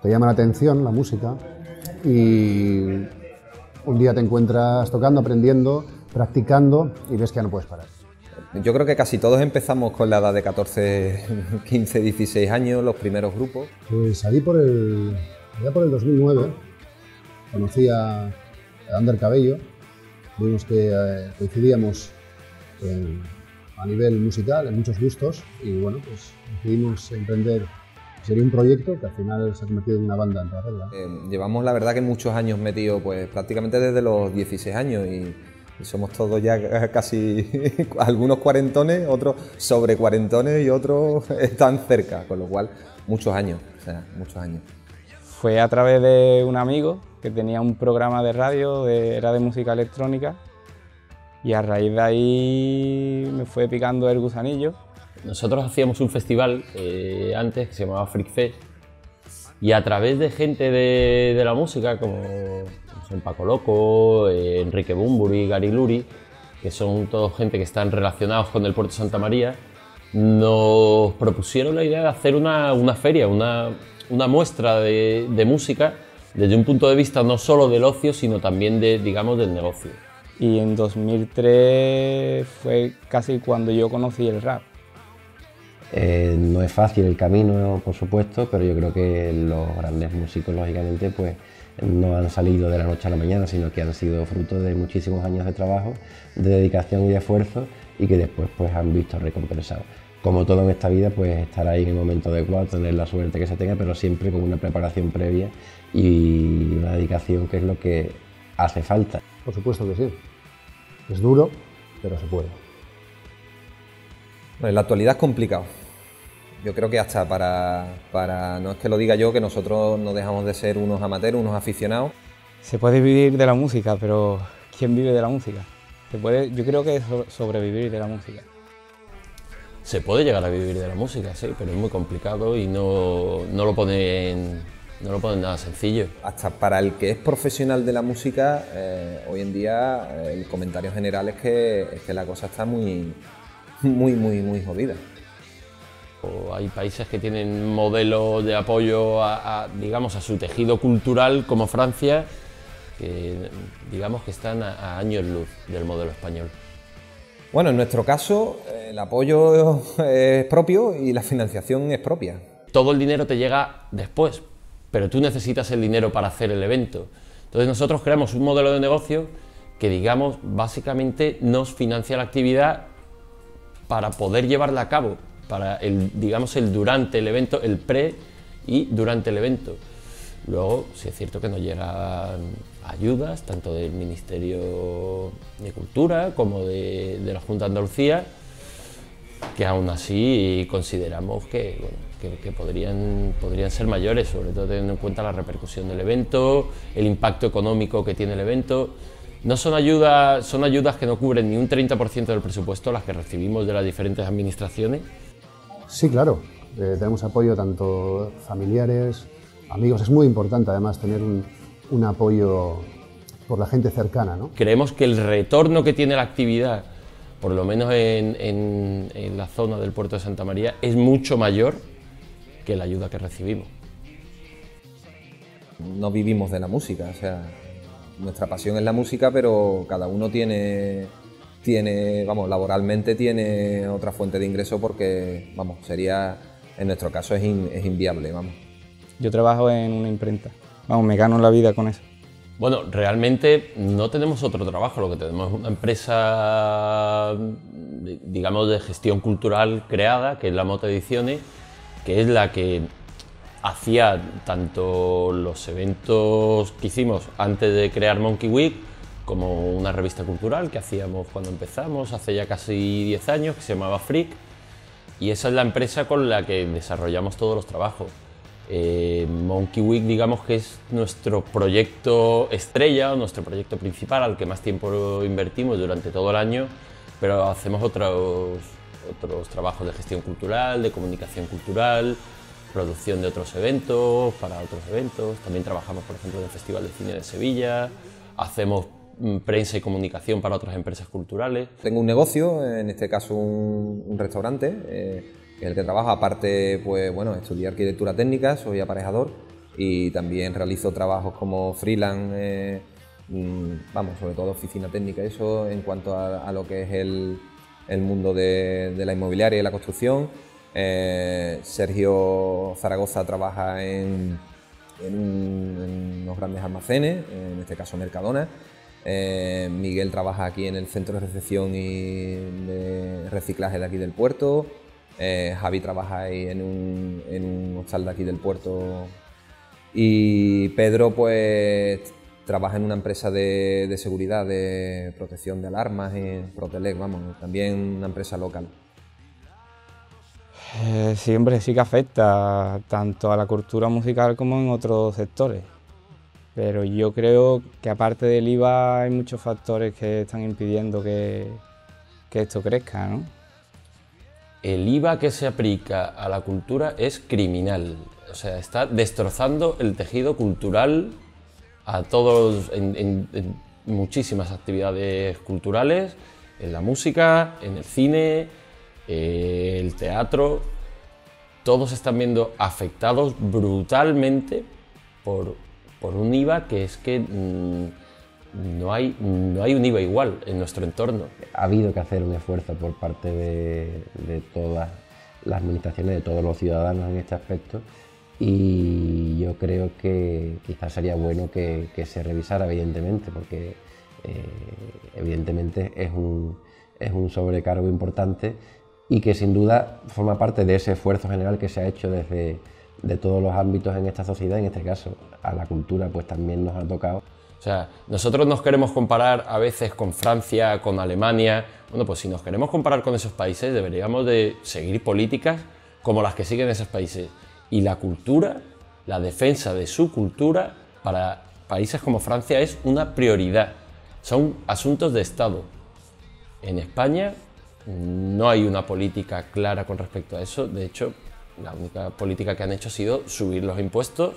te llama la atención la música y un día te encuentras tocando, aprendiendo, practicando y ves que ya no puedes parar. Yo creo que casi todos empezamos con la edad de 14, 15, 16 años, los primeros grupos. Pues allí ya por el 2009 conocí a Ander Cabello, vimos que coincidíamos a nivel musical, en muchos gustos, y bueno, pues decidimos emprender. Sería un proyecto que al final se ha convertido en una banda en paralelo. Llevamos la verdad que muchos años metidos, pues prácticamente desde los 16 años y somos todos ya casi algunos cuarentones, otros sobre cuarentones y otros están cerca, con lo cual muchos años, o sea, muchos años. Fue a través de un amigo que tenía un programa de radio, era de música electrónica, y a raíz de ahí me fue picando el gusanillo. Nosotros hacíamos un festival antes que se llamaba Freak Fest, y a través de gente de la música como son Paco Loco, Enrique Bunbury, Gary Luri, que son todos gente que están relacionados con el Puerto Santa María, nos propusieron la idea de hacer una feria, una muestra de música desde un punto de vista no solo del ocio, sino también digamos, del negocio. Y en 2003 fue casi cuando yo conocí el rap. No es fácil el camino, por supuesto, pero yo creo que los grandes músicos, lógicamente, pues no han salido de la noche a la mañana, sino que han sido fruto de muchísimos años de trabajo, de dedicación y de esfuerzo, y que después pues han visto recompensados. Como todo en esta vida, pues estar ahí en el momento adecuado, tener la suerte que se tenga, pero siempre con una preparación previa y una dedicación, que es lo que hace falta. Por supuesto que sí. Es duro, pero se puede. En la actualidad es complicado. Yo creo que hasta para no es que lo diga yo, que nosotros no dejamos de ser unos amateurs, unos aficionados. Se puede vivir de la música, pero ¿quién vive de la música? Yo creo que es sobrevivir de la música. Se puede llegar a vivir de la música, sí, pero es muy complicado y no lo ponen nada sencillo. Hasta para el que es profesional de la música, hoy en día el comentario general es que la cosa está muy jodida. Hay países que tienen modelos de apoyo digamos, a su tejido cultural, como Francia, que digamos que están a años luz del modelo español. Bueno, en nuestro caso el apoyo es propio y la financiación es propia. Todo el dinero te llega después, pero tú necesitas el dinero para hacer el evento. Entonces nosotros creamos un modelo de negocio que, digamos, básicamente nos financia la actividad para poder llevarla a cabo, para el durante el evento, el pre y durante el evento. Luego, sí es cierto que nos llegan ayudas, tanto del Ministerio de Cultura como de la Junta de Andalucía, que aún así consideramos que podrían ser mayores, sobre todo teniendo en cuenta la repercusión del evento, el impacto económico que tiene el evento. No son ayudas, son ayudas que no cubren ni un 30% del presupuesto, las que recibimos de las diferentes administraciones. Sí, claro. Tenemos apoyo tanto familiares, amigos. Es muy importante además tener un apoyo por la gente cercana, ¿no? Creemos que el retorno que tiene la actividad, por lo menos en la zona del Puerto de Santa María, es mucho mayor que la ayuda que recibimos. No vivimos de la música, o sea, nuestra pasión es la música, pero cada uno tiene laboralmente tiene otra fuente de ingreso porque, sería, en nuestro caso es inviable, vamos. Yo trabajo en una imprenta, me gano la vida con eso. Bueno, realmente no tenemos otro trabajo, lo que tenemos es una empresa, digamos, de gestión cultural creada, que es la Mota Ediciones, que es la que hacía tanto los eventos que hicimos antes de crear Monkey Week, como una revista cultural que hacíamos cuando empezamos, hace ya casi 10 años, que se llamaba Freak, y esa es la empresa con la que desarrollamos todos los trabajos. Monkey Week, digamos que es nuestro proyecto estrella, nuestro proyecto principal, al que más tiempo invertimos durante todo el año, pero hacemos otros trabajos de gestión cultural, de comunicación cultural, producción de otros eventos, para otros eventos. También trabajamos, por ejemplo, en el Festival de Cine de Sevilla, hacemos prensa y comunicación para otras empresas culturales. Tengo un negocio, en este caso un restaurante, en el que trabajo, aparte, pues bueno, estudié arquitectura técnica, soy aparejador y también realizo trabajos como freelance, vamos, sobre todo oficina técnica, eso en cuanto a lo que es el mundo de la inmobiliaria y la construcción. Sergio Zaragoza trabaja en unos grandes almacenes, en este caso Mercadona. Miguel trabaja aquí en el centro de recepción y de reciclaje de aquí del puerto. Javi trabaja ahí en un hostal de aquí del puerto. Y Pedro pues trabaja en una empresa de seguridad, de protección de alarmas, en Protelec, vamos, también una empresa local. Sí, hombre, sí que afecta tanto a la cultura musical como en otros sectores. Pero yo creo que aparte del IVA hay muchos factores que están impidiendo que esto crezca, ¿no? El IVA que se aplica a la cultura es criminal, o sea, está destrozando el tejido cultural a todos, en muchísimas actividades culturales, en la música, en el cine, el teatro. Todos están viendo afectados brutalmente por un IVA que es que no hay un IVA igual en nuestro entorno. Ha habido que hacer un esfuerzo por parte de todas las administraciones, de todos los ciudadanos en este aspecto, y yo creo que quizás sería bueno que se revisara, evidentemente, porque evidentemente es un sobrecargo importante y que sin duda forma parte de ese esfuerzo general que se ha hecho desde de todos los ámbitos en esta sociedad. En este caso a la cultura pues también nos ha tocado. O sea, nosotros nos queremos comparar a veces con Francia, con Alemania. Bueno, pues si nos queremos comparar con esos países deberíamos de seguir políticas como las que siguen esos países. Y la cultura, la defensa de su cultura para países como Francia es una prioridad. Son asuntos de Estado. En España no hay una política clara con respecto a eso. De hecho, la única política que han hecho ha sido subir los impuestos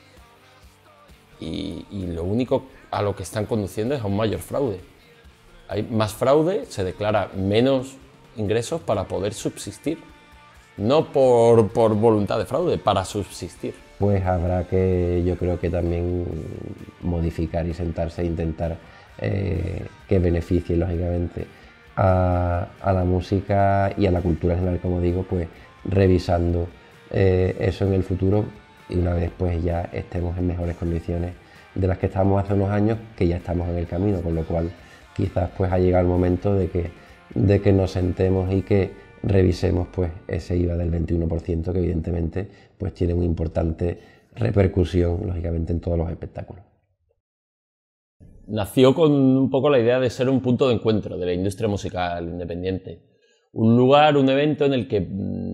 y lo único a lo que están conduciendo es a un mayor fraude. Hay más fraude, se declara menos ingresos para poder subsistir. No por voluntad de fraude, para subsistir. Pues habrá que, yo creo que también modificar y sentarse e intentar que beneficie lógicamente a la música y a la cultura en general, como digo, pues revisando eso en el futuro y una vez pues ya estemos en mejores condiciones de las que estábamos hace unos años, que ya estamos en el camino, con lo cual quizás pues ha llegado el momento de que nos sentemos y que revisemos pues ese IVA del 21%, que evidentemente pues tiene una importante repercusión lógicamente en todos los espectáculos. Nació con un poco la idea de ser un punto de encuentro de la industria musical independiente. Un lugar, un evento en el que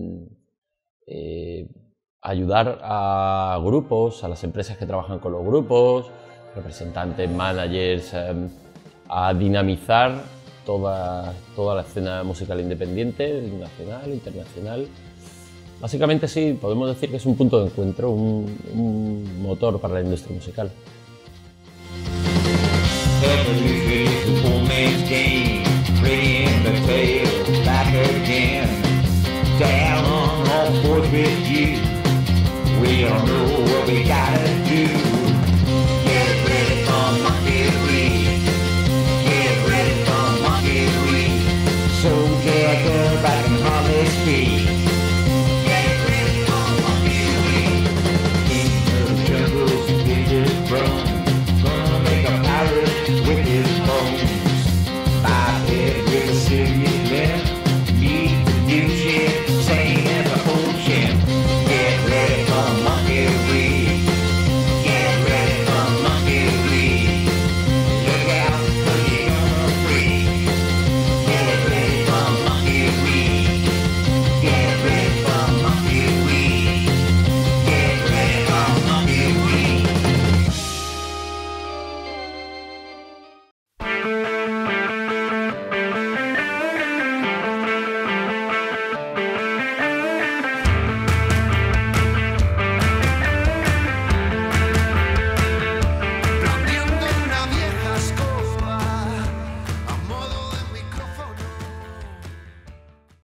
ayudar a grupos, a las empresas que trabajan con los grupos, representantes, managers, a dinamizar toda la escena musical independiente, nacional, internacional. Básicamente sí, podemos decir que es un punto de encuentro, un motor para la industria musical. Down on all fours with you. We don't know what we gotta do.